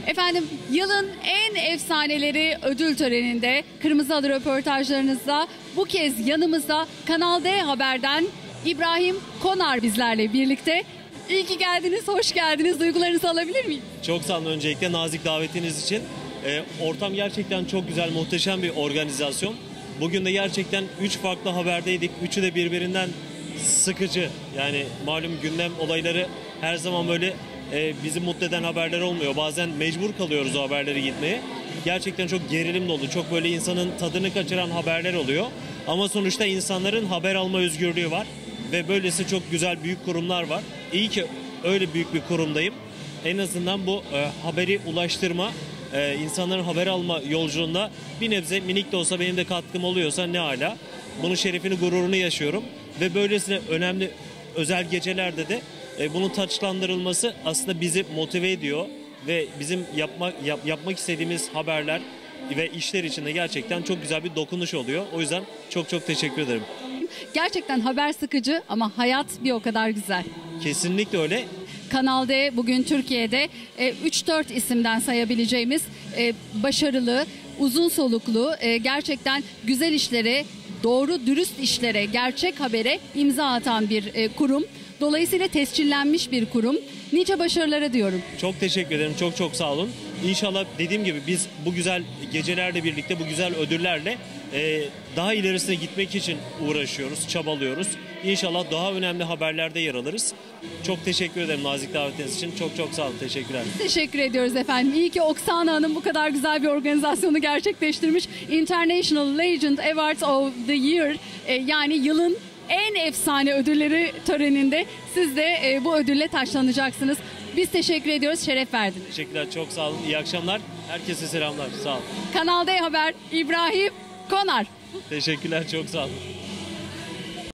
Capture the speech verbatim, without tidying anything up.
Efendim, yılın en efsaneleri ödül töreninde Kırmızı Halı röportajlarınızda bu kez yanımızda Kanal D Haber'den İbrahim Konar bizlerle birlikte. İyi ki geldiniz, hoş geldiniz. Duygularınızı alabilir miyim? Çok sağ olun öncelikle nazik davetiniz için. E, ortam gerçekten çok güzel, muhteşem bir organizasyon. Bugün de gerçekten üç farklı haberdeydik. Üçü de birbirinden sıkıcı. Yani malum gündem olayları her zaman böyle e, bizi mutlu eden haberler olmuyor. Bazen mecbur kalıyoruz o haberleri gitmeye. Gerçekten çok gerilim dolu, çok böyle insanın tadını kaçıran haberler oluyor. Ama sonuçta insanların haber alma özgürlüğü var. Ve böylesi çok güzel büyük kurumlar var. İyi ki öyle büyük bir kurumdayım. En azından bu e, haberi ulaştırma, e, insanların haber alma yolculuğunda bir nebze minik de olsa benim de katkım oluyorsa ne hala. Bunun şerefini, gururunu yaşıyorum. Ve böylesine önemli özel gecelerde de e, bunun taçlandırılması aslında bizi motive ediyor. Ve bizim yapma, yap, yapmak istediğimiz haberler ve işler için de gerçekten çok güzel bir dokunuş oluyor. O yüzden çok çok teşekkür ederim. Gerçekten haber sıkıcı ama hayat bir o kadar güzel. Kesinlikle öyle. Kanal D bugün Türkiye'de üç dört isimden sayabileceğimiz e, başarılı, uzun soluklu, e, gerçekten güzel işlere, doğru dürüst işlere, gerçek habere imza atan bir e, kurum. Dolayısıyla tescillenmiş bir kurum. Nice başarılara diyorum. Çok teşekkür ederim. Çok çok sağ olun. İnşallah dediğim gibi biz bu güzel gecelerle birlikte, bu güzel ödüllerle e, daha ilerisine gitmek için uğraşıyoruz, çabalıyoruz. İnşallah daha önemli haberlerde yer alırız. Çok teşekkür ederim nazik davetiniz için. Çok çok sağ olun. Teşekkürler. Teşekkür ediyoruz efendim. İyi ki Oksana Hanım bu kadar güzel bir organizasyonu gerçekleştirmiş. International Legend Awards of the Year, e, yani yılın en efsane ödülleri töreninde siz de e, bu ödülle taçlanacaksınız. Biz teşekkür ediyoruz, şeref verdiniz. Teşekkürler, çok sağ olun. İyi akşamlar. Herkese selamlar. Sağ olun. Kanal D Haber, İbrahim Konar. Teşekkürler, çok sağ olun.